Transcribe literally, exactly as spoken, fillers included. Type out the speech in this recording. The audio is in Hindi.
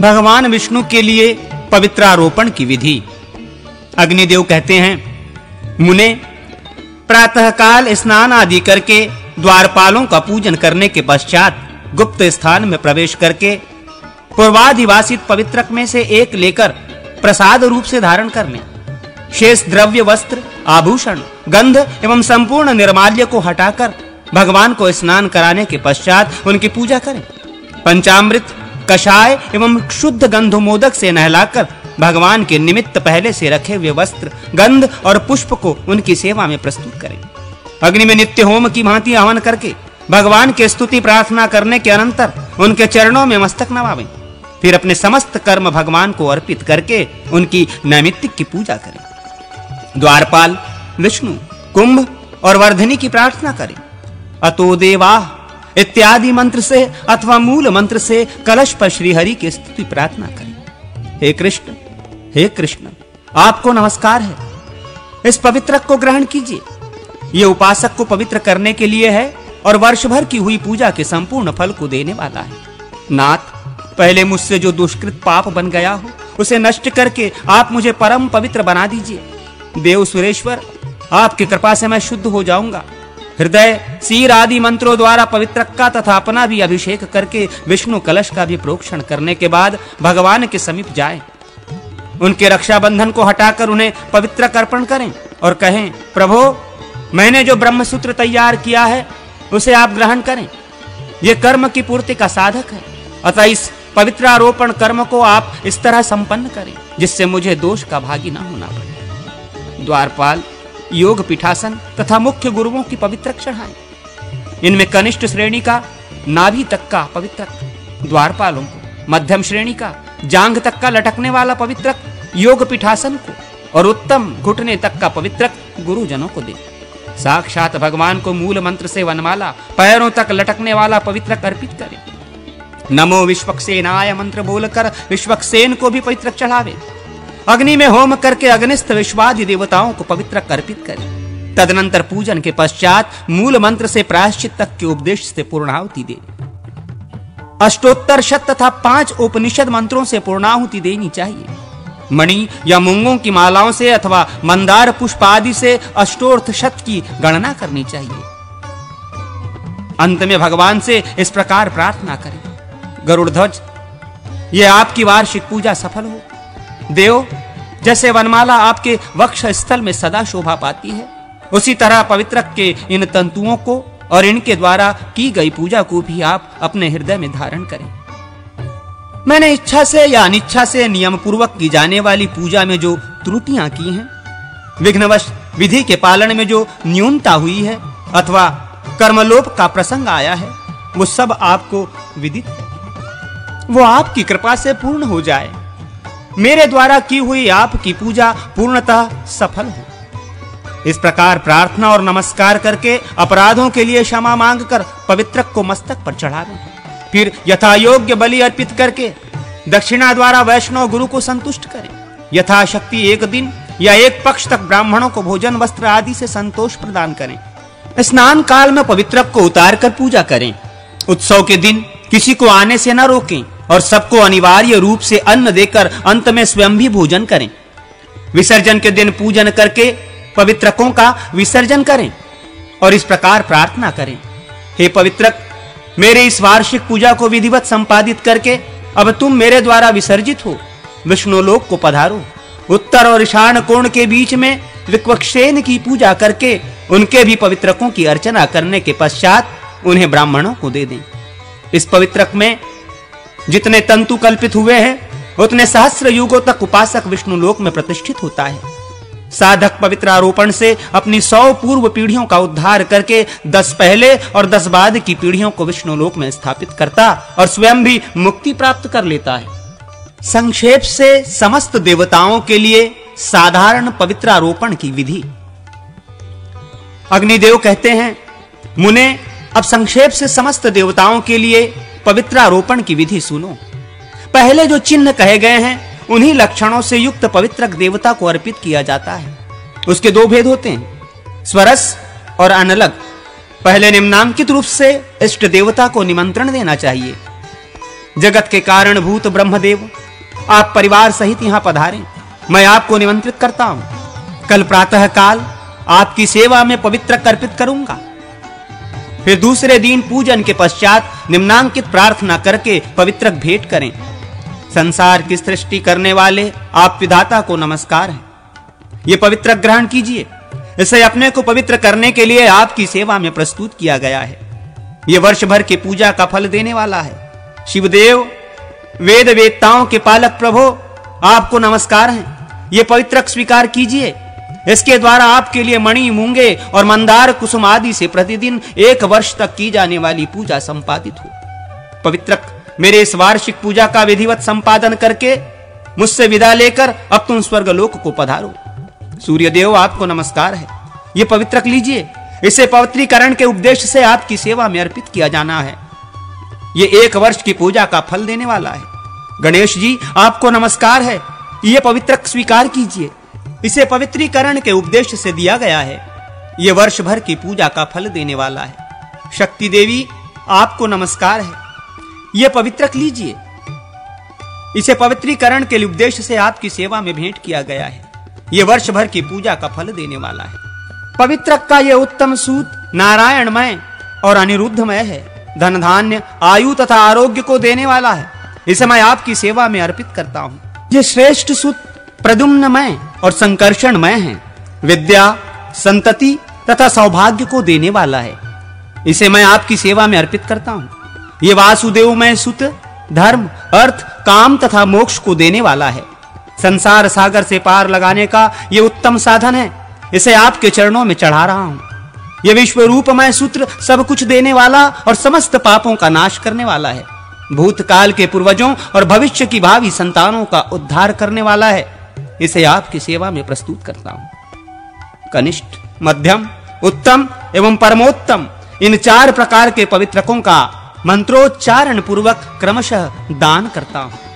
भगवान विष्णु के लिए पवित्रारोपण की विधि। अग्निदेव कहते हैं, मुने, प्रातः काल स्नान आदि करके द्वारपालों का पूजन करने के पश्चात गुप्त स्थान में प्रवेश करके पूर्वाधिवासित पवित्रक में से एक लेकर प्रसाद रूप से धारण कर लें। शेष द्रव्य, वस्त्र, आभूषण, गंध एवं संपूर्ण निर्माल्य को हटाकर भगवान को स्नान कराने के पश्चात उनकी पूजा करें। पंचामृत, कषाय एवं शुद्ध गंधोमोदक से नहलाकर भगवान के निमित्त पहले से रखे हुए वस्त्र, गंध और पुष्प को उनकी सेवा में प्रस्तुत करें। अग्नि में नित्य होम की भांति हवन करके भगवान के स्तुति प्रार्थना करने के अनंतर उनके चरणों में मस्तक नवावें। फिर अपने समस्त कर्म भगवान को अर्पित करके उनकी नैमित्तिक की पूजा करें। द्वारपाल, विष्णु, कुंभ और वर्धिनी की प्रार्थना करें। अतो देवाः इत्यादि मंत्र से अथवा मूल मंत्र से कलश पर श्री हरि की स्तुति प्रार्थना करें। हे कृष्ण, हे कृष्ण, आपको नमस्कार है। इस पवित्रक को ग्रहण कीजिए। यह उपासक को पवित्र करने के लिए है और वर्ष भर की हुई पूजा के संपूर्ण फल को देने वाला है। नाथ, पहले मुझसे जो दुष्कृत पाप बन गया हो उसे नष्ट करके आप मुझे परम पवित्र बना दीजिए। देव सुरेश्वर, आपकी कृपा से मैं शुद्ध हो जाऊंगा। हृदय, सिर आदि मंत्रों द्वारा पवित्रक का तथा अपना भी अभिषेक करके विष्णु कलश का भी प्रोक्षण करने के बाद भगवान के समीप जाएं। उनके रक्षाबंधन को हटाकर उन्हें पवित्रक अर्पण करें और कहें, प्रभो, मैंने जो ब्रह्मसूत्र तैयार किया है उसे आप ग्रहण करें। यह कर्म की पूर्ति का साधक है, अतः इस पवित्रारोपण कर्म को आप इस तरह संपन्न करें जिससे मुझे दोष का भागी न होना पड़े। द्वारपाल योग पीठासन तथा मुख्य गुरुओं की पवित्रक चढ़ाएं। इनमें कनिष्ठ श्रेणी का नाभि तक का पवित्रक द्वारपालों को, मध्यम श्रेणी का जांघ तक का लटकने वाला पवित्रक योग पीठासन को और उत्तम घुटने तक का पवित्रक गुरुजनों को दे। साक्षात भगवान को मूल मंत्र से वनमाला, पैरों तक लटकने वाला पवित्रक अर्पित करें। नमो विश्वक्सेनाय मंत्र बोलकर विश्वक्सेन को भी पवित्रक चढ़ावे। अग्नि में होम करके अग्निस्थ विश्वादि देवताओं को पवित्रक अर्पित करें। तदनंतर पूजन के पश्चात मूल मंत्र से प्रायश्चित तक के उपदेश से पूर्णाहुति दे। अष्टोत्तर शत तथा पांच उपनिषद मंत्रों से पूर्णाहुति देनी चाहिए। मणि या मूंगों की मालाओं से अथवा मंदार पुष्प आदि से अष्टोर्थ शत की गणना करनी चाहिए। अंत में भगवान से इस प्रकार प्रार्थना करें, गरुड़ ध्वज, यह आपकी वार्षिक पूजा सफल हो। देव, जैसे वनमाला आपके वक्ष स्थल में सदा शोभा पाती है, उसी तरह पवित्रक के इन तंतुओं को और इनके द्वारा की गई पूजा को भी आप अपने हृदय में धारण करें। मैंने इच्छा से या अनिच्छा से नियम पूर्वक की जाने वाली पूजा में जो त्रुटियां की हैं, विघ्नवश विधि के पालन में जो न्यूनता हुई है अथवा कर्मलोप का प्रसंग आया है, वो सब आपको विदित है। वो आपकी कृपा से पूर्ण हो जाए। मेरे द्वारा की हुई आपकी पूजा पूर्णतः सफल हो। इस प्रकार प्रार्थना और नमस्कार करके अपराधों के लिए क्षमा मांगकर पवित्रक को मस्तक पर चढ़ावें। फिर यथा योग्य बलि अर्पित करके दक्षिणा द्वारा वैष्णव गुरु को संतुष्ट करें। यथाशक्ति एक दिन या एक पक्ष तक ब्राह्मणों को भोजन, वस्त्र आदि से संतोष प्रदान करें। स्नान काल में पवित्रक को उतार कर पूजा करें। उत्सव के दिन किसी को आने से न रोकें और सबको अनिवार्य रूप से अन्न देकर अंत में स्वयं भी भोजन करें। विसर्जन के दिन पूजन करके पवित्रकों का विसर्जन करें और इस प्रकार प्रार्थना करें, हे पवित्रक, मेरे इस वार्षिक पूजा को विधिवत संपादित करके अब तुम मेरे द्वारा विसर्जित हो विष्णुलोक को पधारो। उत्तर और ईशान कोण के बीच में विक्वक्षेन की पूजा करके उनके भी पवित्रकों की अर्चना करने के पश्चात उन्हें ब्राह्मणों को दे दें। इस पवित्रक में जितने तंतु कल्पित हुए हैं उतने सहस्र युगों तक उपासक विष्णुलोक में प्रतिष्ठित होता है। साधक पवित्र आरोपण से अपनी सौ पूर्व पीढ़ियों का उद्धार करके दस पहले और दस बाद की पीढ़ियों को विष्णुलोक में स्थापित करता और स्वयं भी मुक्ति प्राप्त कर लेता है। संक्षेप से समस्त देवताओं के लिए साधारण पवित्र आरोपण की विधि। अग्निदेव कहते हैं, मुने, अब संक्षेप से समस्त देवताओं के लिए पवित्र आरोपण की विधि सुनो। पहले जो चिन्ह कहे गए हैं उन्हीं लक्षणों से युक्त पवित्रक देवता को अर्पित किया जाता है। उसके दो भेद होते हैं, स्वरस और अनलग। पहले निम्नांकित रूप से इष्ट देवता को निमंत्रण देना चाहिए। जगत के कारणभूत ब्रह्मदेव, आप परिवार सहित यहां पधारें। मैं आपको निमंत्रित करता हूं। कल प्रातः काल आपकी सेवा में पवित्रक अर्पित करूंगा। फिर दूसरे दिन पूजन के पश्चात निम्नांकित प्रार्थना करके पवित्रक भेंट करें। संसार की सृष्टि करने वाले आप विधाता को नमस्कार है। ये पवित्रक ग्रहण कीजिए। इसे अपने को पवित्र करने के लिए आपकी सेवा में प्रस्तुत किया गया है। यह वर्ष भर की पूजा का फल देने वाला है। शिवदेव, वेद वेदताओं के पालक प्रभु, आपको नमस्कार है। ये पवित्रक स्वीकार कीजिए। इसके द्वारा आपके लिए मणि, मूंगे और मंदार कुसुम आदि से प्रतिदिन एक वर्ष तक की जाने वाली पूजा संपादित हो। पवित्रक मेरे इस वार्षिक पूजा का विधिवत संपादन करके मुझसे विदा लेकर अब तुम स्वर्गलोक को पधारो। सूर्यदेव, आपको नमस्कार है। यह पवित्रक लीजिए। इसे पवित्रीकरण के उपदेश से आपकी सेवा में अर्पित किया जाना है। यह एक वर्ष की पूजा का फल देने वाला है। गणेश जी, आपको नमस्कार है। यह पवित्रक स्वीकार कीजिए। इसे पवित्रीकरण के उपदेश से दिया गया है। यह वर्ष भर की पूजा का फल देने वाला है। शक्ति देवी, आपको नमस्कार है। यह पवित्रक लीजिए। इसे पवित्रीकरण के उद्देश्य से आपकी सेवा में भेंट किया गया है। यह वर्ष भर की पूजा का फल देने वाला है। पवित्रक का यह उत्तम सूत नारायणमय और अनिरुद्धमय है। धन धान्य, आयु तथा आरोग्य को देने वाला है। इसे मैं आपकी सेवा में अर्पित करता हूं। यह श्रेष्ठ सूत प्रद्युम्नमय और संकर्षणमय है। विद्या, संतति तथा सौभाग्य को देने वाला है। इसे मैं आपकी सेवा में अर्पित करता हूं। यह वासुदेवमय सूत धर्म, अर्थ, काम तथा मोक्ष को देने वाला है। संसार सागर से पार लगाने का यह उत्तम साधन है। इसे आपके चरणों में चढ़ा रहा हूं। यह विश्व रूपमय सूत्र सब कुछ देने वाला और समस्त पापों का नाश करने वाला है। भूतकाल के पूर्वजों और भविष्य की भावी संतानों का उद्धार करने वाला है। इसे आपकी सेवा में प्रस्तुत करता हूं। कनिष्ठ, मध्यम, उत्तम एवं परमोत्तम इन चार प्रकार के पवित्रकों का मंत्रोच्चारण पूर्वक क्रमशः दान करता हूं।